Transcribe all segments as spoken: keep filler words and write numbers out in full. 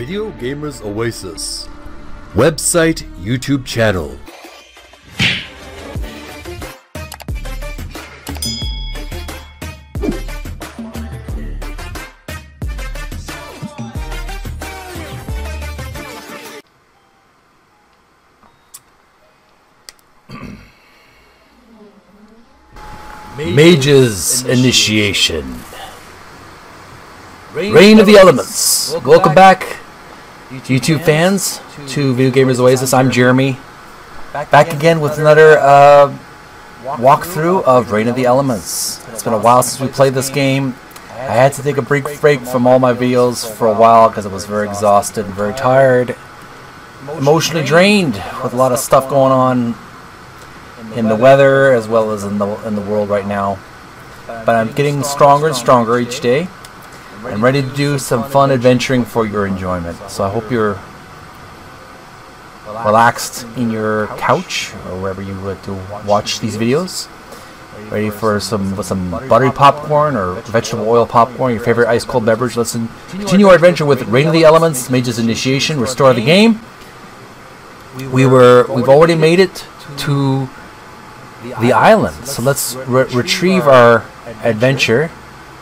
Video Gamers Oasis. Website, YouTube channel. Mage's Initiation. Reign of the Elements. Welcome back, YouTube fans, to Video Gamers Oasis. I'm Jeremy, back again with another uh, walkthrough of Reign of the Elements. It's been a while since we played this game. I had to take a brief break from all my videos for a while because I was very exhausted and very tired, emotionally drained with a lot of stuff going on in the weather as well as in the in the world right now. But I'm getting stronger and stronger each day. I'm ready to do some fun adventuring for your enjoyment. So I hope you're relaxed in your couch or wherever you like to watch these videos. Ready for some with some buttery popcorn or vegetable oil popcorn, your favorite ice cold beverage. Let's continue our adventure with Reign of the Elements, Mage's Initiation, restore the game. We were we've already made it to the island, so let's re retrieve our adventure.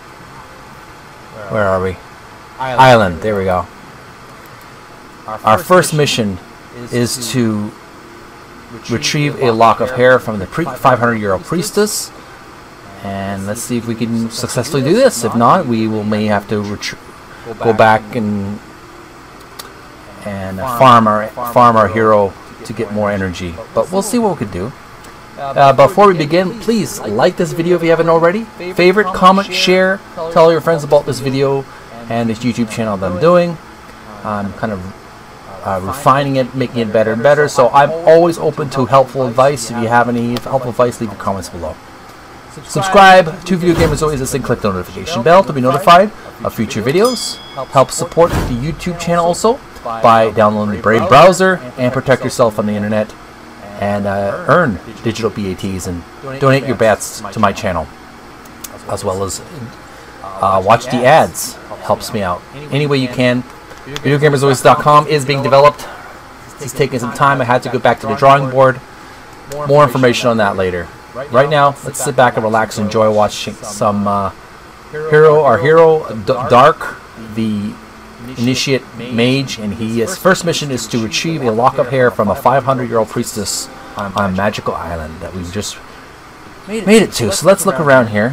Where are we? Island. Island. There we go. Our first mission is to retrieve a lock of hair from the five hundred year old priestess, and let's see if we can successfully do this. If not, we will may have to go back and and farm our farm our hero to get more energy. But we'll see what we can do. Uh, before we begin, please like this video if you haven't already. Favorite, comment, share, tell all your friends about this video and this YouTube channel that I'm doing. I'm kind of uh, refining it, making it better and better. So I'm always open to helpful advice. If you have any helpful advice, leave your comments below. Subscribe to Video Gamers Oasis and click the notification bell to be notified of future videos. Help support the YouTube channel also by downloading the Brave browser and protect yourself on the internet. And uh, earn digital B A Ts and donate your bets to my channel, as well as uh, watch the ads. Helps me out any way you can. Video Gamers Oasis dot com is being developed. It's taking some time. I had to go back to the drawing board. More information on that later. Right now, let's sit back and relax and enjoy watching some uh, hero. Our hero, D Dark, the initiate mage, and he his first mission is to retrieve a lock of hair from a five hundred year old priestess on a magical island that we've just made it to. So let's look around here.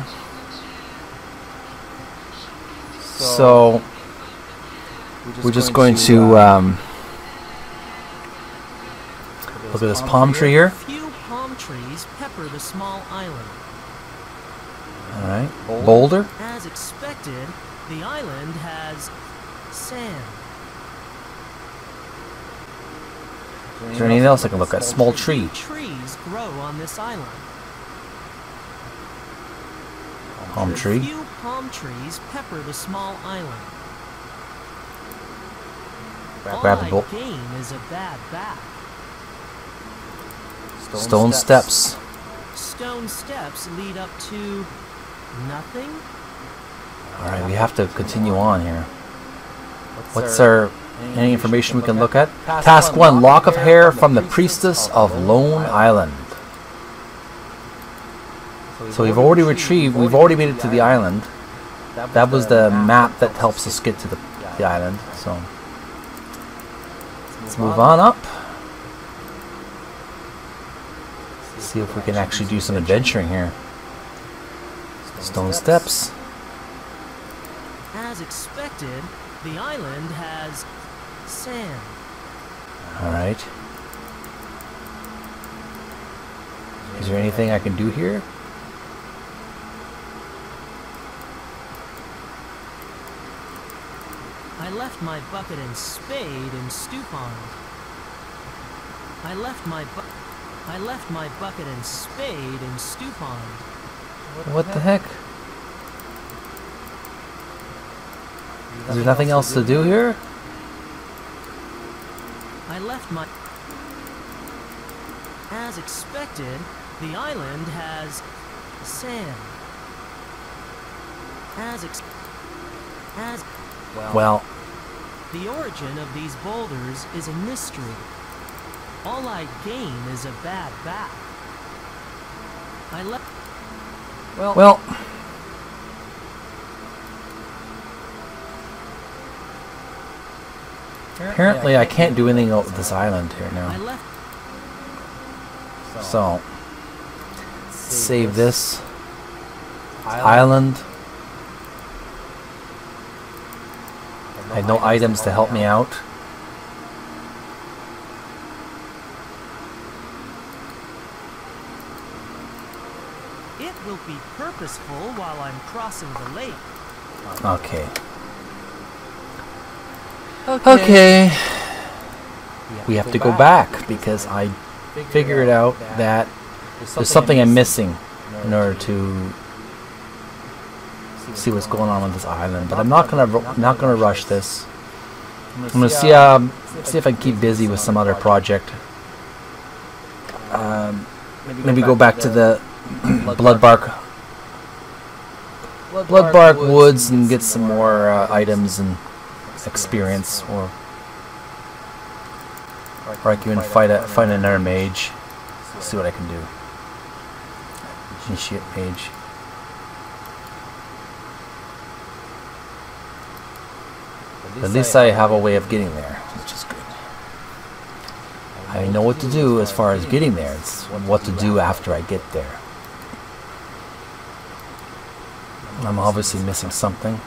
So we're just going to um, look at this palm tree here. Few palm trees pepper the small island. All right, boulder. As expected, the island has sand. Is there anything else I can look at? Small tree. Trees grow on this island. Palm tree. Few palm trees pepper the small island. Grab the bowl. All I gain is a bad back. Stone, Stone steps. steps. Stone steps lead up to nothing. All right, we have to continue on here. What's our any information we can look at? Task one: lock of hair from the priestess of Lone Island. So we've already retrieved. We've already made it to the island. That was the map that helps us get to the, the island. So let's move on up. See if we can actually do some adventuring here. Stone steps. As expected, the island has sand. Alright. Is there anything I can do here? I left my bucket and spade in stew pond. I left my bu I left my bucket and spade in stew pond. What the heck? Is there nothing else to do here? I left my... As expected, the island has sand. As ex... As... Well, The origin of these boulders is a mystery. All I gain is a bad back. I left. Well. well Apparently, I can't do anything with this island here now. So, save this island. I have no items to help me out. It will be purposeful while I'm crossing the lake. Okay. Okay. We have to go back because I figured out that there's something I'm missing in order to see what's going on on this island. But I'm not gonna not gonna rush this. I'm gonna see um see if I can keep busy with some other project. Um, maybe go back to the Bloodbark Bloodbark Woods and get some more uh, items and experience, or or I can even fight a fight another mage. See what I can do. Initiate mage. At least I have a way of getting there, which is good. I know what to do as far as getting there. It's what to do after I get there. I'm obviously missing something.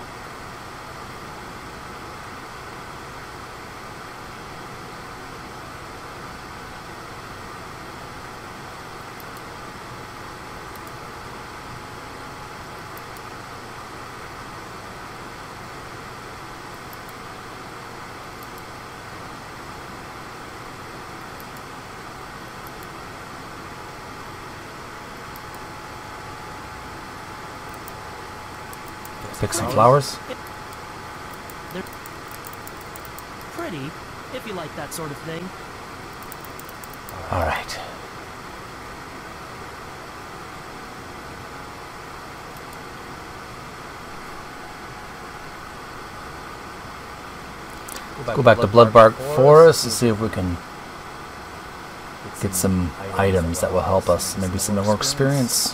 Pick some flowers. They're pretty, if you like that sort of thing. All right. Go back to Bloodbark Forest to see if we can get some items that will help us. Maybe some more experience.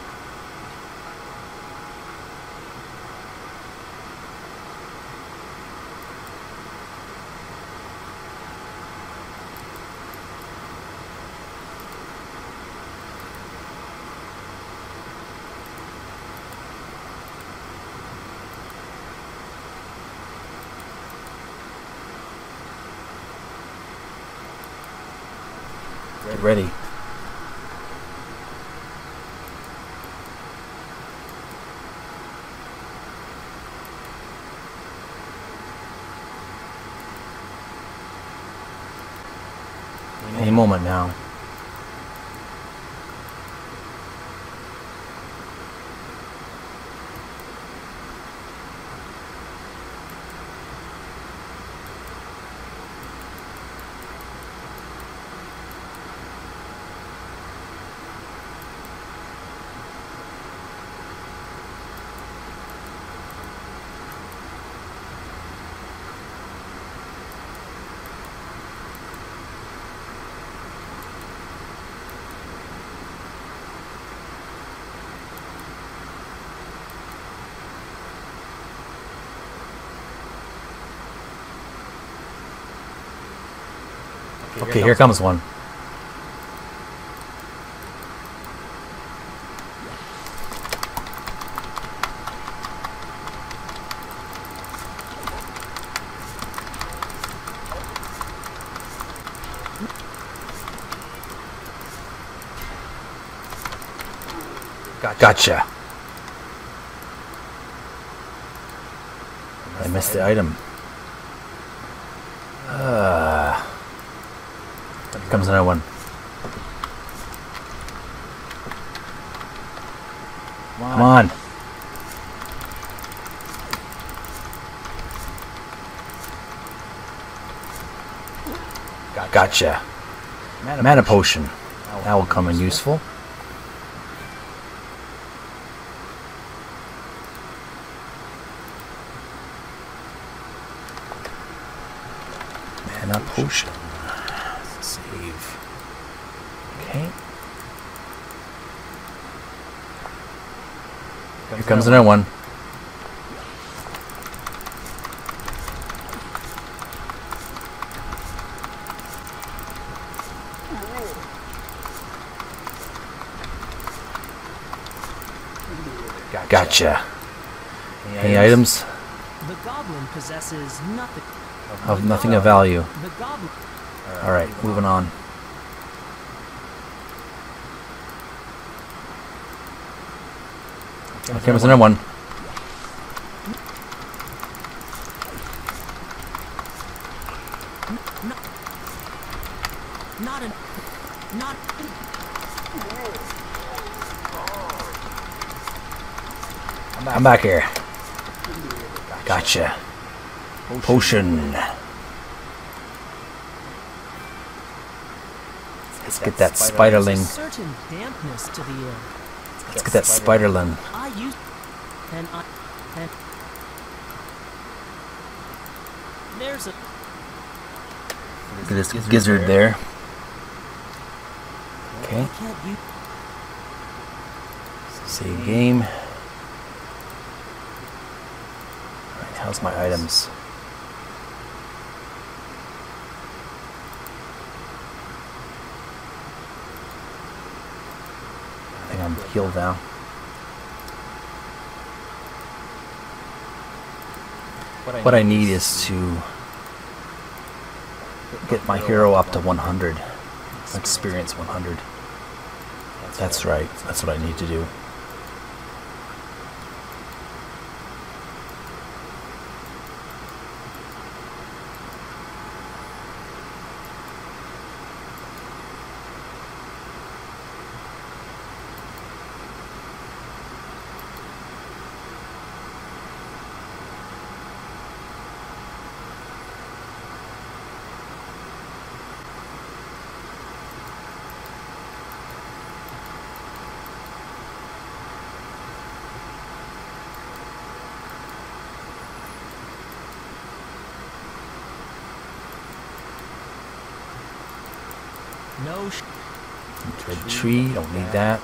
Get ready. Any moment now. Okay, here comes one. Gotcha. I missed the item. Uh, here comes another one. Come on. Gotcha. Mana potion. That will come in useful. And a potion. Save. Okay. Here comes another one. Gotcha. Any items? The goblin possesses nothing Of nothing of value. The goblin. Alright, moving on. Here comes another one. No, not an. Not. I'm back here. Gotcha. Potion. Let's get that spiderling. Certain dampness to the air. Let's get that spiderling. I use and I and there's a Look at this gizzard there. Okay. can't you Save game. Alright, how's my items? I think I'm healed now. What I need is to get my hero up to one hundred. Experience one hundred. That's right. That's what I need to do. no sh Red tree, don't need that.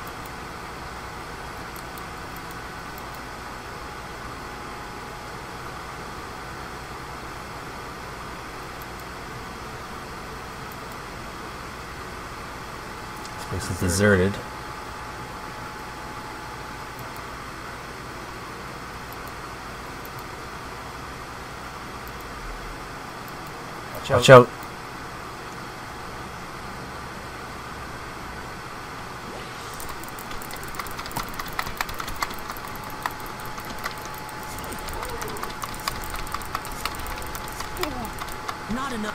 This place is deserted. Watch out. not enough.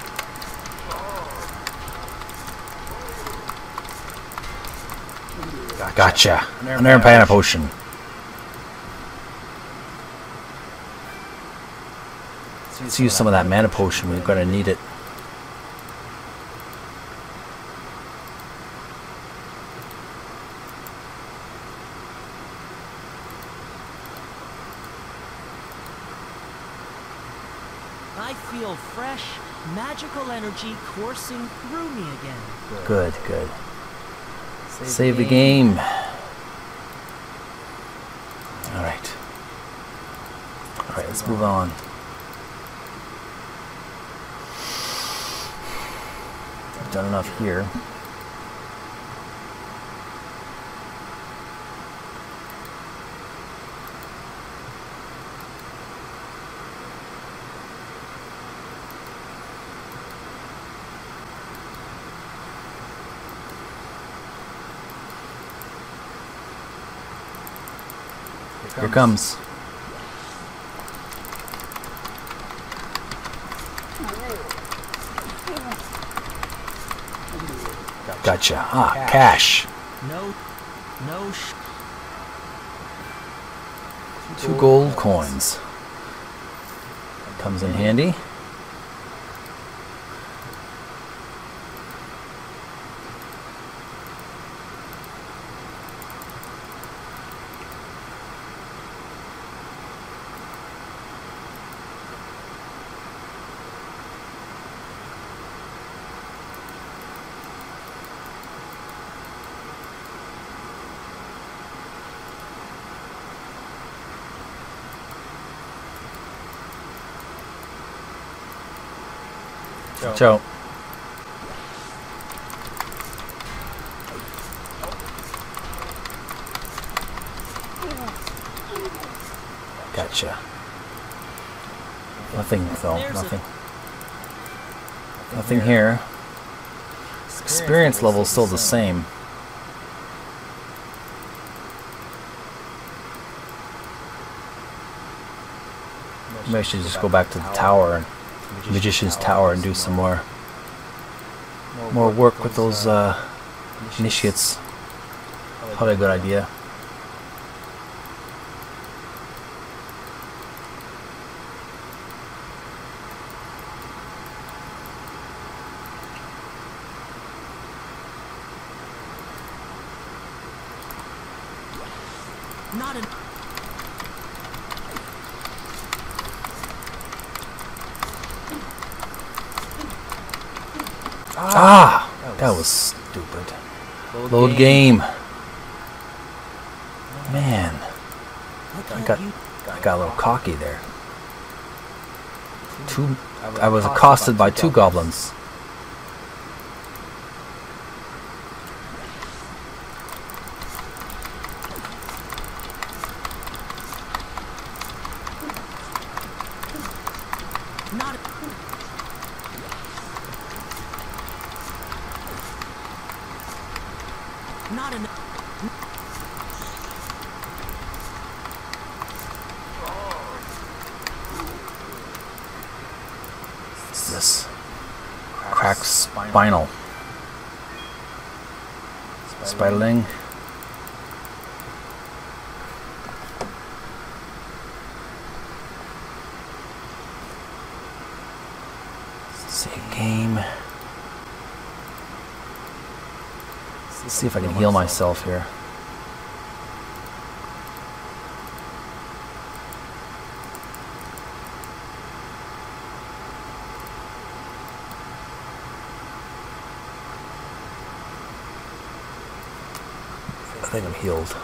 Gotcha. Another mana potion. Let's use some of that mana potion. We're gonna need it. I feel fresh, magical energy coursing through me again. Good, good. Save, Save the game. Alright. Alright, let's move on. I've done enough here. Here comes. Gotcha. Ah, cash. No, no sh Two gold coins. Comes in handy. Ciao. Gotcha. Nothing though, nothing. Nothing here. Experience level is still the same. Maybe I should just go back to the tower, and Magician's Tower, and do some more more work with those uh, initiates. Probably a good idea. Not an Ah! That was stupid. Load game. Man. I got I got a little cocky there. Two I was accosted by two goblins. not not an What's this? Cracked spinal. Spiderling. Save game. Let's see if I can heal myself here. I think I'm healed.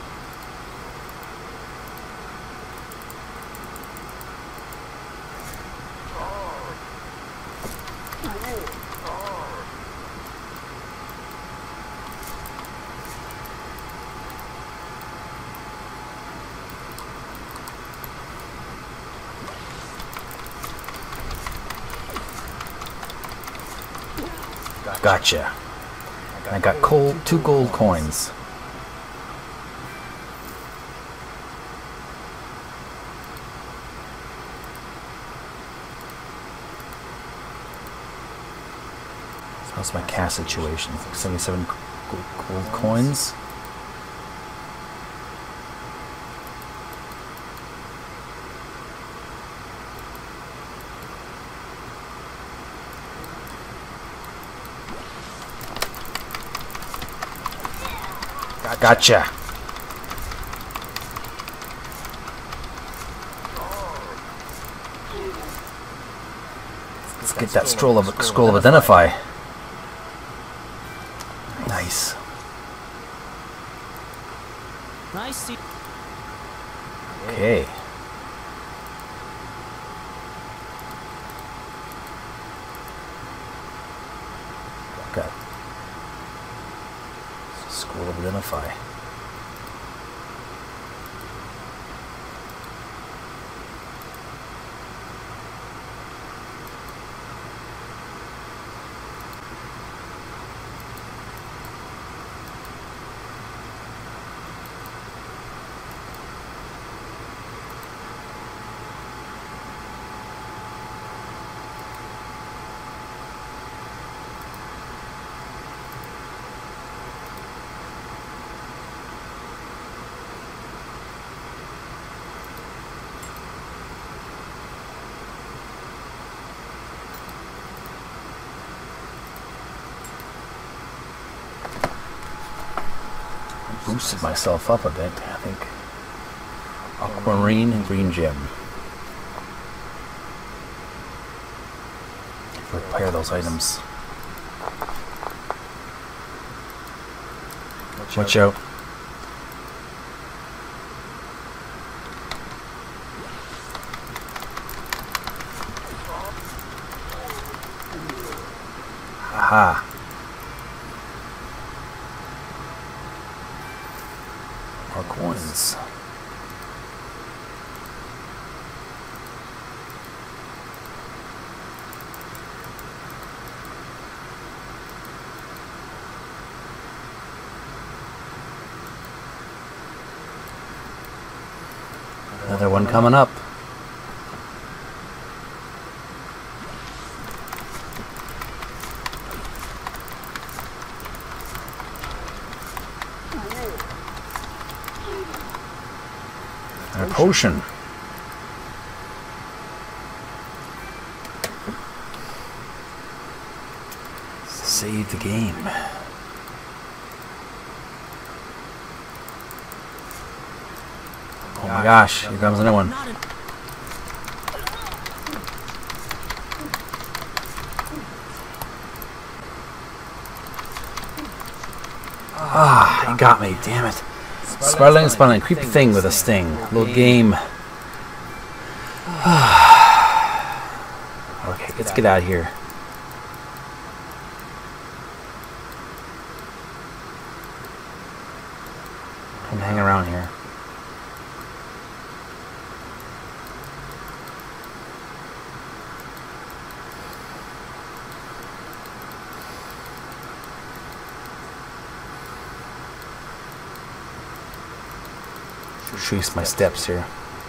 Gotcha. I got cold, two gold coins. How's my cash situation? seventy-seven gold, gold coins. Gotcha. Let's get that scroll of scroll of identify. Nice. nice. Okay. Got scroll of identify. Boosted myself up a bit, I think. Aquamarine and green gem. Repair those items. Watch out. Aha. More coins. Another one coming up. A potion. Save the game. Oh my gosh, here comes another one. Ah, he got me, damn it. Sparkling, sparkling, creepy thing with a sting. Little game. Okay, let's get out of here. I'm hang around here. Trace my steps here.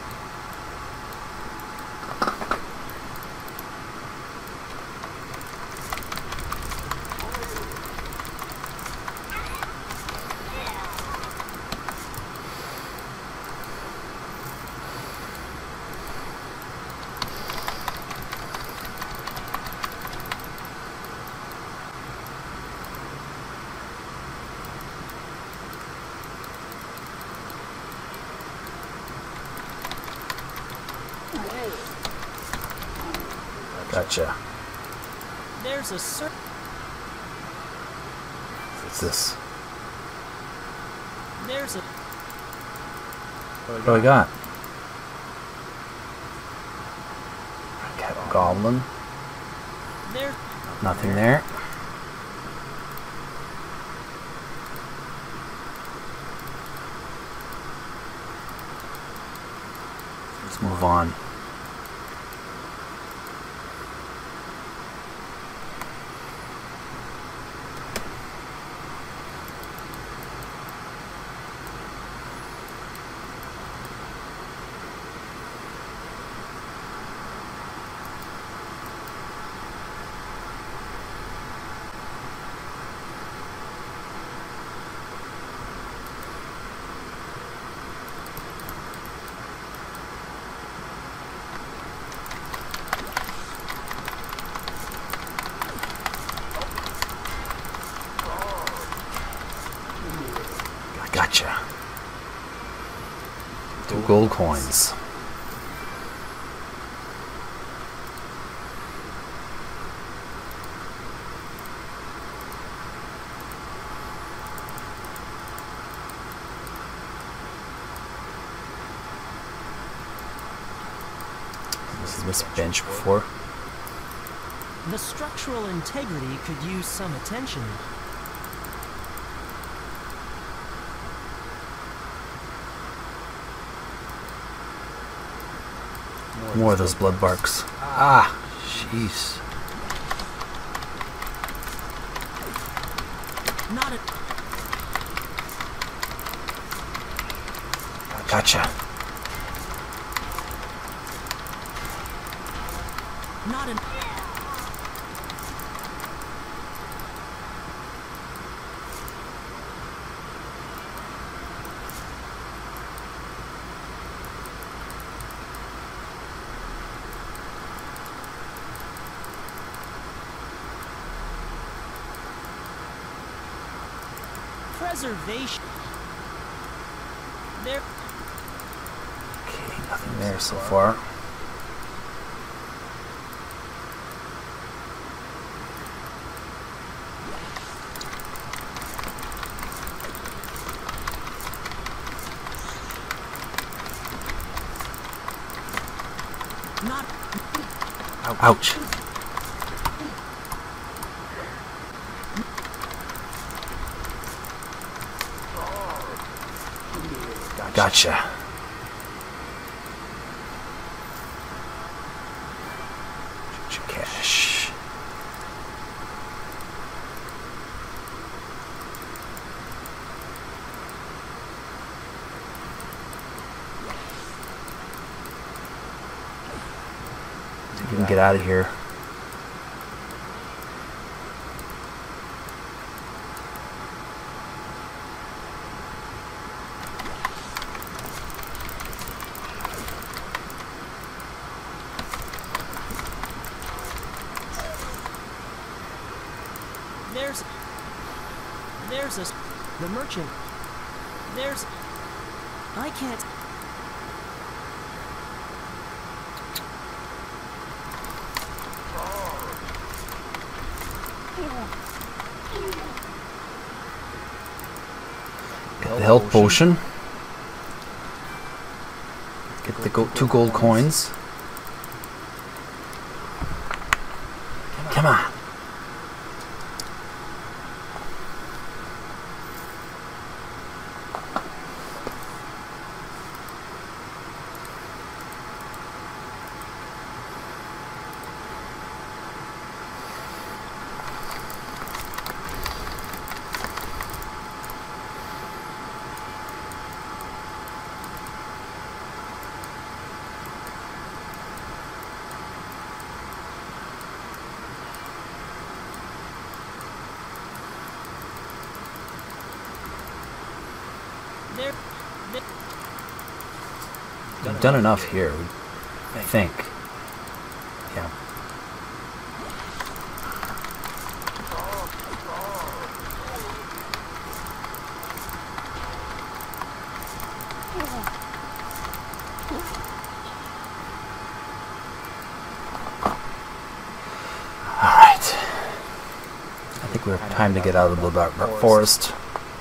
Gotcha. There's a cer- What's this? There's a What do we got? Cat goblin. there Nothing there. Let's move on. Gotcha. Two gold coins. This is this bench before. the structural integrity could use some attention. More of those blood barks. Ah, jeez. Not a Gotcha. not an preservation. There. Okay, nothing there so far. Not Ouch. Gotcha. Cash. We can get out of here. There's... There's a... The merchant. There's... I can't... Get the health potion. Get the go two gold coins. Come on. There... there... We've done enough here, I think. Yeah. Alright. I think we have time to get out of the dark forest.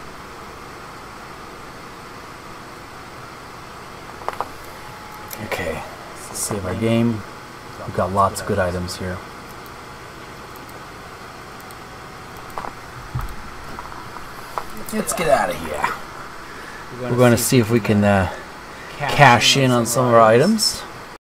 Okay, let's save our game. We've got lots of good items here. Let's get out of here. We're going to see if we can uh, cash in on some of our items.